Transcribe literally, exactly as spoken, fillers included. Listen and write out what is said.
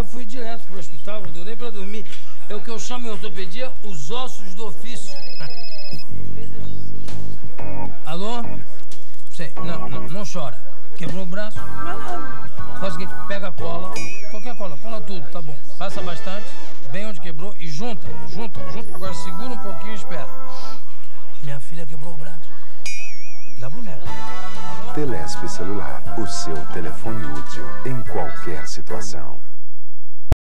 fui direto pro hospital, não deu nem pra dormir. É o que eu chamo em ortopedia os ossos do ofício. Alô? Sei, não, não, não chora. Quebrou o braço? Não é nada. Faz o seguinte, pega a cola, qualquer cola, cola tudo, tá bom. Passa bastante, bem onde quebrou e junta, junta, junta. Agora segura um pouquinho e espera. Minha filha quebrou o braço. Da boneca. Telesp celular, o seu telefone útil em qualquer situação.